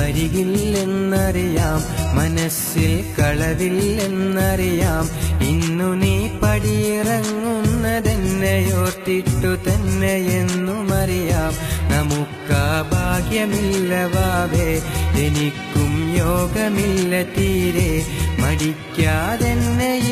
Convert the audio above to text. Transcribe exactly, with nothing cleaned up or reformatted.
വരികില്ലെന്നറിയാം, മനസ്സിൽ കളവില്ലെന്നറിയാം. ഇന്നു നീ പടിയിറങ്ങുന്നതെന്നെയോർത്തിട്ടു തന്നെയെന്നുമറിയാം. നമുക്കാ ഭാഗ്യമില്ല വാവേ, എനിക്കും യോഗമില്ല തീരെ. മടിക്കാതെന്നെ